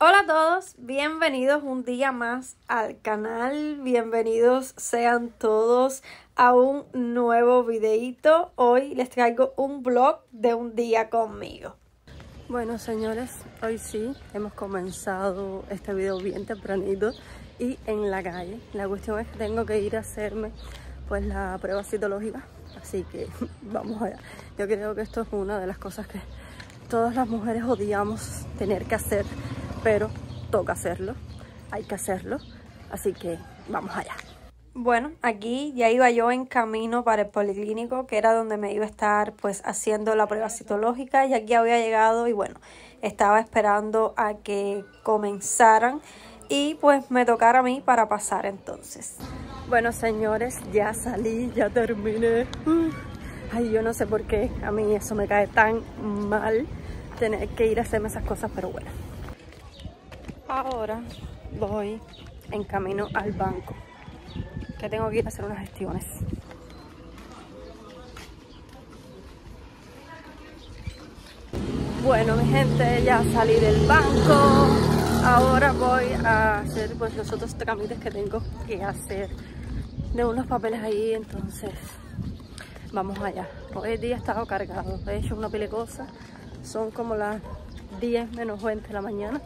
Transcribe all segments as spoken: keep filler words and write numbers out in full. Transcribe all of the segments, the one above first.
Hola a todos, bienvenidos un día más al canal, bienvenidos sean todos a un nuevo videito. Hoy les traigo un vlog de un día conmigo. Bueno señores, hoy sí hemos comenzado este video bien tempranito y en la calle. La cuestión es que tengo que ir a hacerme pues la prueba citológica, así que vamos allá. Yo creo que esto es una de las cosas que todas las mujeres odiamos tener que hacer, pero toca hacerlo, hay que hacerlo, así que vamos allá. Bueno, aquí ya iba yo en camino para el policlínico, que era donde me iba a estar pues haciendo la prueba citológica, y aquí había llegado y bueno, estaba esperando a que comenzaran y pues me tocara a mí para pasar entonces. Bueno señores, ya salí, ya terminé. Uh, ay, yo no sé por qué a mí eso me cae tan mal, tener que ir a hacerme esas cosas, pero bueno. Ahora voy en camino al banco, que tengo que ir a hacer unas gestiones. Bueno mi gente, ya salí del banco. Ahora voy a hacer pues los otros trámites que tengo que hacer de unos papeles ahí, entonces vamos allá. Hoy el día ha estado cargado, he hecho una pila de cosas. Son como las diez menos veinte de la mañana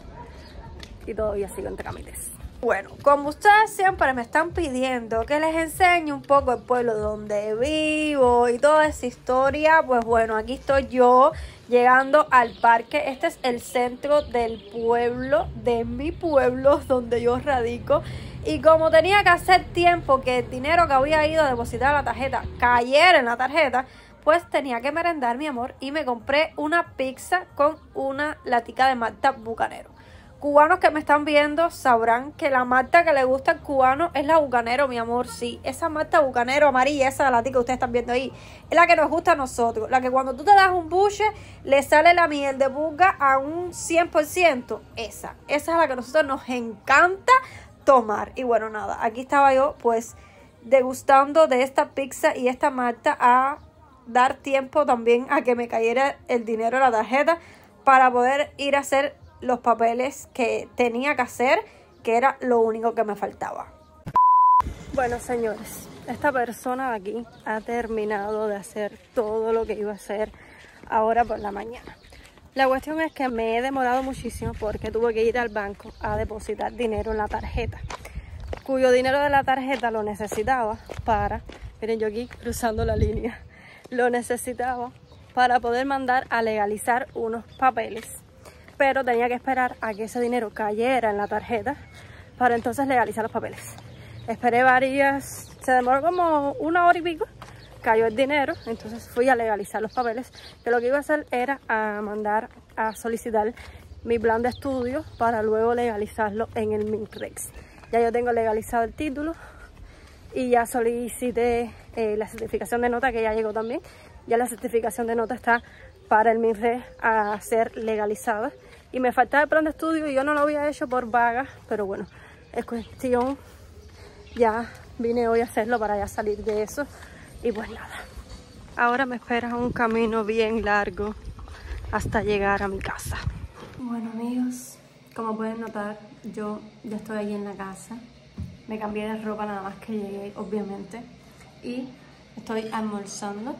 y todavía sigo en trámites. Bueno, como ustedes siempre me están pidiendo que les enseñe un poco el pueblo donde vivo y toda esa historia, pues bueno, aquí estoy yo llegando al parque. Este es el centro del pueblo, de mi pueblo, donde yo radico. Y como tenía que hacer tiempo que el dinero que había ido a depositar a la tarjeta cayera en la tarjeta, pues tenía que merendar, mi amor, y me compré una pizza con una latica de malta bucanero. Cubanos que me están viendo sabrán que la malta que le gusta al cubano es la bucanero, mi amor, sí. Esa malta bucanero amarilla, esa latica que ustedes están viendo ahí, es la que nos gusta a nosotros. La que cuando tú te das un buche, le sale la miel de buga a un cien por ciento. Esa, esa es la que a nosotros nos encanta tomar. Y bueno, nada, aquí estaba yo pues degustando de esta pizza y esta malta, a dar tiempo también a que me cayera el dinero de la tarjeta para poder ir a hacer los papeles que tenía que hacer, que era lo único que me faltaba. Bueno señores, esta persona de aquí ha terminado de hacer todo lo que iba a hacer ahora por la mañana. La cuestión es que me he demorado muchísimo porque tuve que ir al banco a depositar dinero en la tarjeta, cuyo dinero de la tarjeta lo necesitaba para, miren yo aquí cruzando la línea, lo necesitaba para poder mandar a legalizar unos papeles, pero tenía que esperar a que ese dinero cayera en la tarjeta para entonces legalizar los papeles. Esperé varias, se demoró como una hora y pico, cayó el dinero, entonces fui a legalizar los papeles, que lo que iba a hacer era a mandar a solicitar mi plan de estudio para luego legalizarlo en el MINREX. Ya yo tengo legalizado el título y ya solicité eh, la certificación de nota, que ya llegó también. Ya la certificación de nota está para el MINREX a ser legalizada. Y me faltaba el plan de estudio y yo no lo había hecho por vaga, pero bueno, es cuestión, ya vine hoy a hacerlo para ya salir de eso. Y pues nada, ahora me espera un camino bien largo hasta llegar a mi casa. Bueno amigos, como pueden notar, yo ya estoy ahí en la casa. Me cambié de ropa nada más que llegué, obviamente. Y estoy almorzando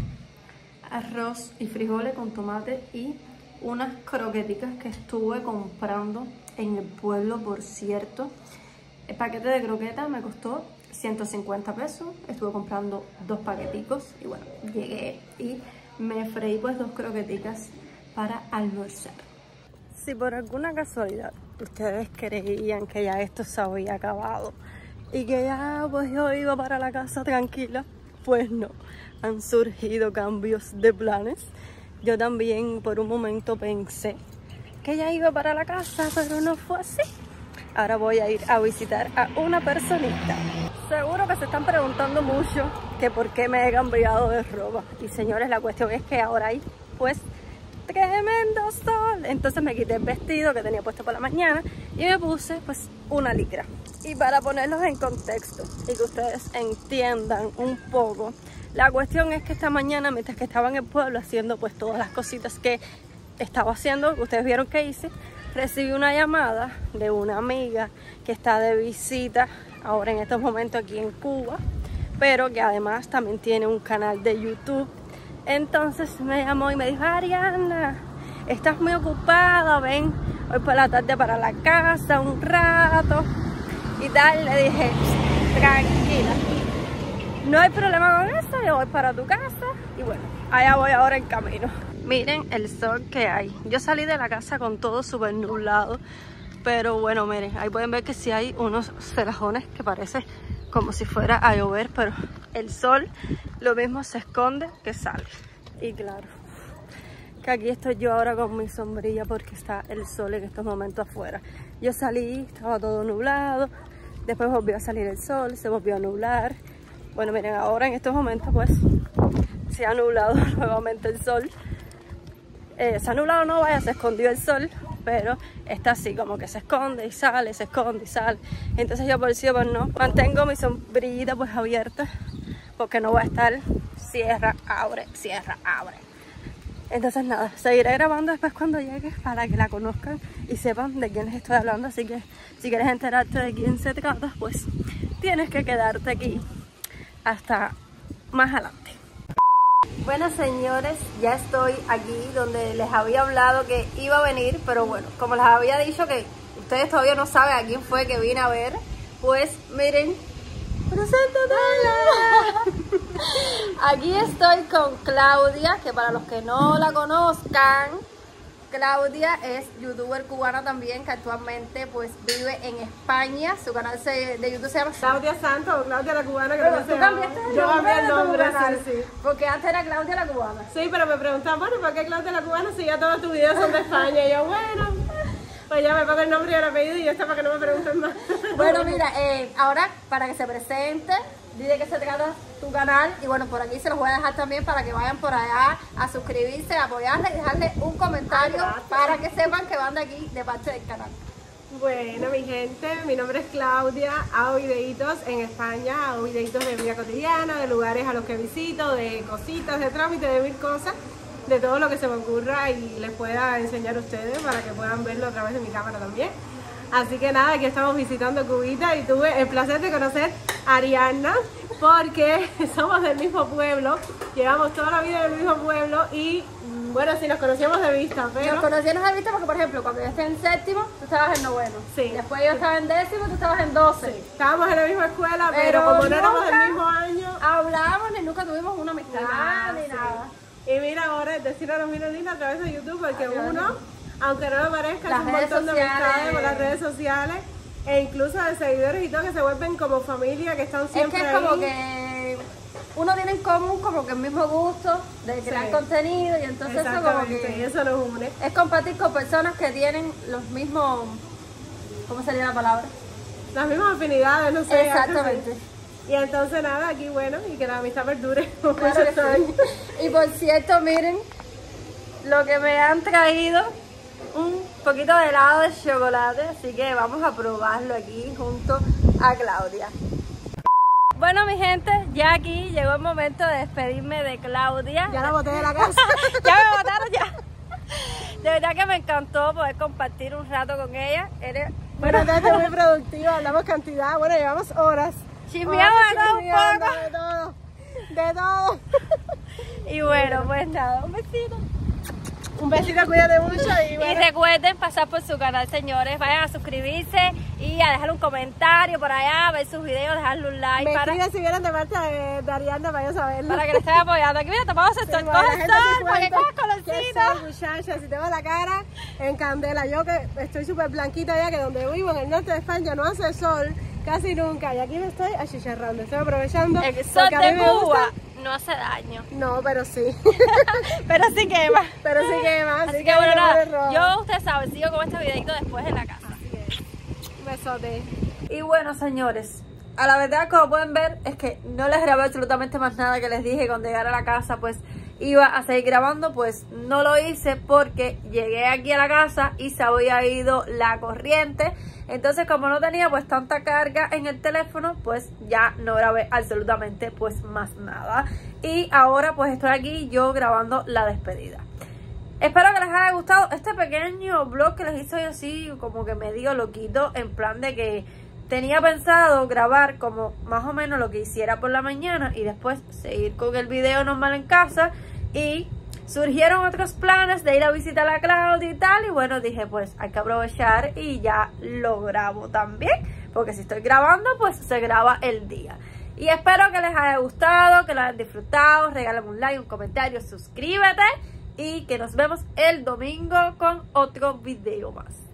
arroz y frijoles con tomate y unas croqueticas que estuve comprando en el pueblo, por cierto. El paquete de croquetas me costó ciento cincuenta pesos. Estuve comprando dos paqueticos y bueno, llegué y me freí pues dos croqueticas para almorzar. Si por alguna casualidad ustedes creían que ya esto se había acabado y que ya pues yo iba para la casa tranquila, pues no, han surgido cambios de planes. Yo también por un momento pensé que ya iba para la casa, pero no fue así. Ahora voy a ir a visitar a una personita. Seguro que se están preguntando mucho que por qué me he cambiado de ropa. Y señores, la cuestión es que ahora hay pues tremendo sol. Entonces me quité el vestido que tenía puesto por la mañana y me puse pues una licra. Y para ponerlos en contexto y que ustedes entiendan un poco, la cuestión es que esta mañana, mientras que estaba en el pueblo haciendo pues todas las cositas que estaba haciendo, que ustedes vieron que hice, recibí una llamada de una amiga que está de visita ahora en estos momentos aquí en Cuba, pero que además también tiene un canal de YouTube. Entonces me llamó y me dijo: Ariana, estás muy ocupada, ven hoy por la tarde para la casa un rato y tal. Le dije: tranquila, no hay problema con eso, yo voy para tu casa. Y bueno, allá voy ahora en camino. Miren el sol que hay. Yo salí de la casa con todo súper nublado, pero bueno, miren, ahí pueden ver que sí hay unos celajones que parece como si fuera a llover, pero el sol lo mismo se esconde que sale. Y claro, que aquí estoy yo ahora con mi sombrilla porque está el sol en estos momentos afuera. Yo salí, estaba todo nublado, después volvió a salir el sol, se volvió a nublar. Bueno, miren, ahora en estos momentos pues se ha nublado nuevamente el sol. Eh, se ha nublado, no vaya, se escondió el sol, pero está así como que se esconde y sale, se esconde y sale. Entonces yo por si pues no, mantengo mi sombrillita pues abierta porque no voy a estar cierra, abre, cierra, abre. Entonces nada, seguiré grabando después cuando llegue para que la conozcan y sepan de quién les estoy hablando. Así que si quieres enterarte de quién se trata, pues tienes que quedarte aquí hasta más adelante. Bueno, señores, ya estoy aquí donde les había hablado que iba a venir, pero bueno, como les había dicho que ustedes todavía no saben a quién fue que vine a ver, pues miren, preséntate. Aquí estoy con Claudia, que para los que no la conozcan, Claudia es youtuber cubana también, que actualmente pues vive en España. Su canal se, de YouTube se llama Claudia Santos o Claudia la Cubana. Que pero no tú se cambiaste el Yo nombre, cambié el nombre, de tu canal, sí, sí. Porque antes era Claudia la Cubana. Sí, pero me preguntaban, bueno, ¿por qué Claudia la Cubana si ya todos tus videos son de España? Y yo, bueno, pues ya me pongo el nombre y el apellido y ya está, para que no me pregunten más. Bueno, mira, eh, ahora para que se presente, dile que se trata tu canal. Y bueno, por aquí se los voy a dejar también para que vayan por allá a suscribirse, a apoyarle y dejarle un comentario para que sepan que van de aquí de parte del canal. Bueno, mi gente, mi nombre es Claudia, hago videitos en España, hago videitos de vida cotidiana, de lugares a los que visito, de cositas, de trámite, de mil cosas, de todo lo que se me ocurra y les pueda enseñar a ustedes para que puedan verlo a través de mi cámara también. Así que nada, aquí estamos visitando Cubita y tuve el placer de conocer a Ariana porque somos del mismo pueblo, llevamos toda la vida en el mismo pueblo y bueno, sí nos conocíamos de vista, pero... Nos conocíamos de vista porque, por ejemplo, cuando yo estaba en séptimo, tú estabas en noveno. Sí. Después yo estaba en décimo, tú estabas en doce. Sí. Estábamos en la misma escuela, pero, pero como no éramos nunca del mismo año... hablábamos ni nunca tuvimos una amistad, Nada, ni sí. nada. Y mira ahora, decir a los minos lindos a través de YouTube, porque Ay, uno, aunque no me parezca, las es un montón de sociales. amistades por las redes sociales e incluso de seguidores y todo que se vuelven como familia, que están siempre Es que es como ahí. que uno tiene en común como que el mismo gusto de crear Sí. contenido y entonces eso como Exactamente, y que eso nos une. es compartir con personas que tienen los mismos, ¿cómo sería la palabra? Las mismas afinidades, no sé. Exactamente. algo así. Y entonces nada, aquí bueno, y que la amistad perdure por Claro muchos que años. sí. Y por cierto, miren lo que me han traído, un poquito de helado de chocolate, así que vamos a probarlo aquí junto a Claudia. Bueno, mi gente, ya aquí llegó el momento de despedirme de Claudia. Ya la boté de la casa. Ya me botaron ya. De verdad que me encantó poder compartir un rato con ella. Eres, Bueno, entonces muy productiva, hablamos cantidad, bueno, llevamos horas. chismeamos de todo un chismeando poco. de todo, de todo. Y bueno, pues nada, un besito. Un besito, cuídate mucho y Y bueno. recuerden pasar por su canal, señores. Vayan a suscribirse y a dejar un comentario por allá, ver sus videos, dejarle un like Me para, escriben si vienen de parte de, de Ariana para yo saberlo. para que le estén apoyando. Aquí mira, te vamos a hacer Sí, sol, bueno, coge la el gente sol, se para que cuenta cojas que colorcito. soy, muchacha, si te veo la cara en candela, yo que estoy súper blanquita ya, que donde vivo en el norte de España no hace sol casi nunca, y aquí me estoy achicharrando, estoy aprovechando. El sol porque a mí de me Cuba gusta- no hace daño, No, pero sí, pero sí quema. pero sí que más. Así que bueno, nada, yo, ustedes saben, sigo con este videito después en la casa. Un besote. Y bueno, señores, a la verdad, como pueden ver, es que no les grabé absolutamente más nada que les dije. Cuando llegara a la casa, pues iba a seguir grabando, pues no lo hice porque llegué aquí a la casa y se había ido la corriente. Entonces, como no tenía pues tanta carga en el teléfono, pues ya no grabé absolutamente pues más nada. Y ahora pues estoy aquí yo grabando la despedida. Espero que les haya gustado este pequeño vlog que les hice así como que medio loquito, en plan de que tenía pensado grabar como más o menos lo que hiciera por la mañana y después seguir con el video normal en casa, y surgieron otros planes de ir a visitar a Claudia y tal, y bueno, dije pues hay que aprovechar y ya lo grabo también, porque si estoy grabando pues se graba el día. Y espero que les haya gustado, que lo hayan disfrutado. Regálame un like, un comentario, suscríbete y que nos vemos el domingo con otro video más.